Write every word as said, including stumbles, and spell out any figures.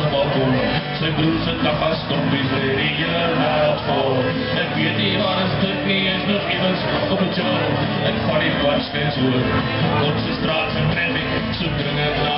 sy balkon. Sy broer se tappastompies lê die hele wêreld vol. Ek weet nie waar is dit nie, is nog iewers op 'n job. Ek vat die kwartskens hoor, op sy straat van traffic, so dringend